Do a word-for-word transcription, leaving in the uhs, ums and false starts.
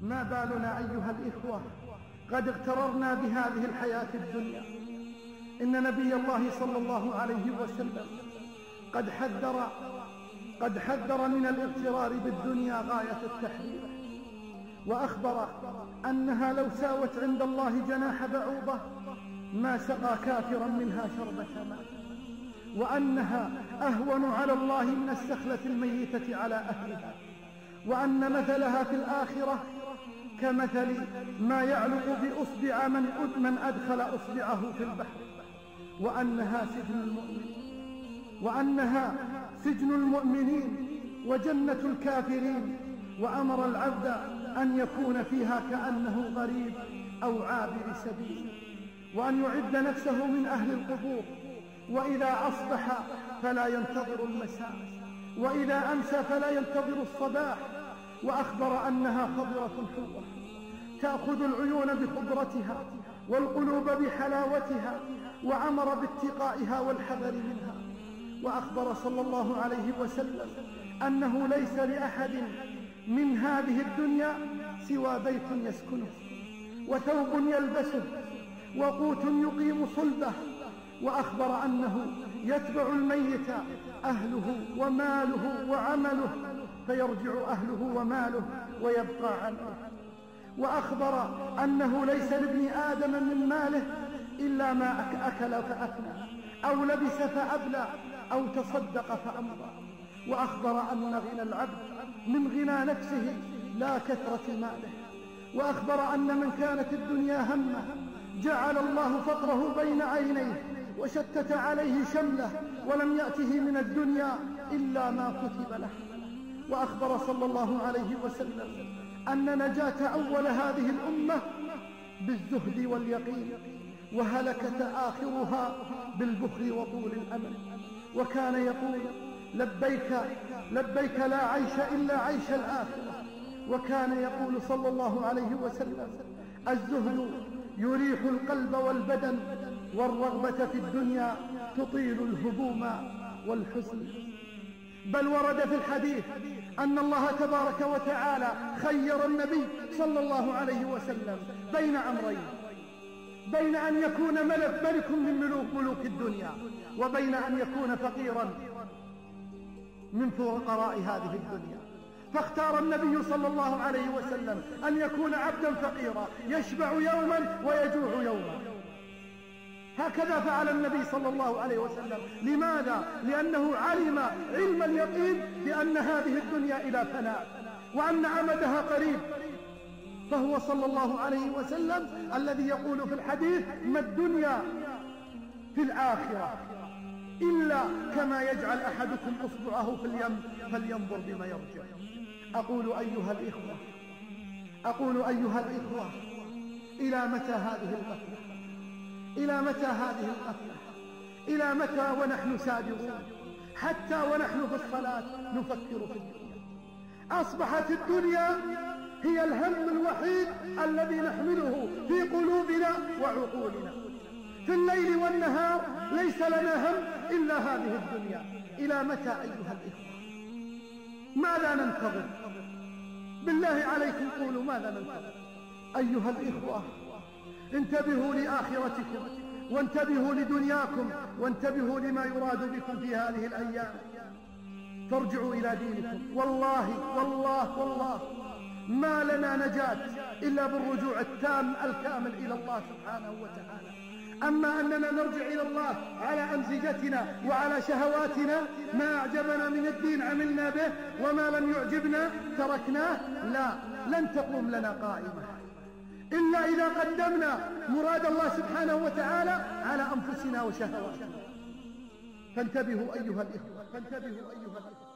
ما بالنا أيها الإخوة قد اغتررنا بهذه الحياة الدنيا؟ إن نبي الله صلى الله عليه وسلم قد حذر قد حذر من الاغترار بالدنيا غاية التحذير، وأخبر أنها لو ساوت عند الله جناح بعوضة ما سقى كافرا منها شربة ماء، وأنها أهون على الله من السخلة الميتة على أهلها، وأن مثلها في الآخرة كمثل ما يعلق بأصبع من من أدخل أصبعه في البحر، وأنها سجن المؤمن وأنها سجن المؤمنين وجنة الكافرين، وأمر العبد أن يكون فيها كأنه غريب أو عابر سبيل، وأن يعد نفسه من أهل القبور، وإذا أصبح فلا ينتظر المساء، وإذا أمسى فلا ينتظر الصباح. وأخبر أنها خضرة حلوة تأخذ العيون بخضرتها والقلوب بحلاوتها، وأمر باتقائها والحذر منها. وأخبر صلى الله عليه وسلم أنه ليس لأحد من هذه الدنيا سوى بيت يسكنه، وثوب يلبسه، وقوت يقيم صلبه. وأخبر أنه يتبع الميت أهله وماله وعمله، فيرجع أهله وماله ويبقى عنه. وأخبر أنه ليس لابن آدم من ماله إلا ما أكل فأفنى، أو لبس فأبلى، أو تصدق فأمضى. وأخبر أن غنى العبد من غنى نفسه لا كثرة ماله. وأخبر أن من كانت الدنيا همه جعل الله فقره بين عينيه وشتت عليه شمله، ولم يأته من الدنيا إلا ما كتب له. وأخبر صلى الله عليه وسلم أن نجاة أول هذه الأمة بالزهد واليقين، وهلكة آخرها بالبخل وطول الأمل. وكان يقول لبيك لبيك لا عيش إلا عيش الآخرة. وكان يقول صلى الله عليه وسلم الزهد يريح القلب والبدن، والرغبة في الدنيا تطيل الهموم والحزن. بل ورد في الحديث أن الله تبارك وتعالى خير النبي صلى الله عليه وسلم بين أمرين: بين أن يكون ملك ملك من ملوك ملوك الدنيا، وبين أن يكون فقيرا من فقراء هذه الدنيا. فاختار النبي صلى الله عليه وسلم أن يكون عبدا فقيرا يشبع يوما ويجوع يوما. هكذا فعل النبي صلى الله عليه وسلم. لماذا؟ لأنه علم علم اليقين بأن هذه الدنيا إلى فناء، وأن عمدها قريب. فهو صلى الله عليه وسلم الذي يقول في الحديث: ما الدنيا في الآخرة إلا كما يجعل أحدكم أصبعه في اليم فلينظر بما يرجع. أقول أيها الإخوة أقول أيها الإخوة إلى متى هذه الغفلة؟ إلى متى هذه الغفلة؟ إلى متى ونحن سابقون؟ حتى ونحن في الصلاة نفكر في الدنيا. أصبحت الدنيا هي الهم الوحيد الذي نحمله في قلوبنا وعقولنا. في الليل والنهار ليس لنا هم إلا هذه الدنيا. إلى متى أيها الإخوة؟ ماذا ننتظر؟ بالله عليكم قولوا ماذا ننتظر؟ أيها الإخوة انتبهوا لآخرتكم، وانتبهوا لدنياكم، وانتبهوا لما يراد بكم في هذه الأيام. فارجعوا إلى دينكم. والله والله والله ما لنا نجاة إلا بالرجوع التام الكامل إلى الله سبحانه وتعالى. أما أننا نرجع إلى الله على أمزجتنا وعلى شهواتنا، ما أعجبنا من الدين عملنا به، وما لم يعجبنا تركناه، لا، لن تقوم لنا قائمة إلا إذا قدمنا مراد الله سبحانه وتعالى على أنفسنا وشهواتنا. فانتبهوا أيها الإخوة، فانتبهوا أيها الإخوة.